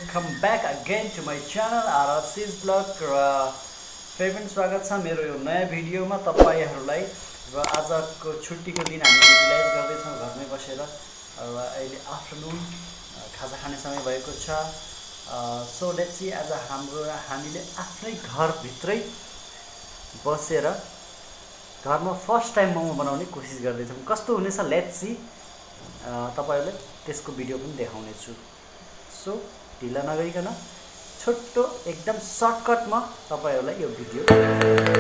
Welcome back again to my channel RC's blog र फेरि पनि स्वागत छ मेरो यो नयाँ भिडियोमा तपाईहरुलाई। र आजको छुट्टीको दिन हामी युटिलाइज गर्दैछौँ घरमै बसेर। र अहिले आफ्टरनुन खाजा खाने समय भएको छ। सो लेट्स सी आज हामीले आफ्नै घरभित्रै बसेर घरमा फर्स्ट टाइम मोमो बनाउने कोसिस गर्दैछौँ। कस्तो हुनेछ लेट्स सी। तपाईहरुलाई त्यसको भिडियो पनि देखाउने छु। सो ढिला नगरिकन छोटो एकदम सर्टकटमा तपाईहरुलाई यो भिडियो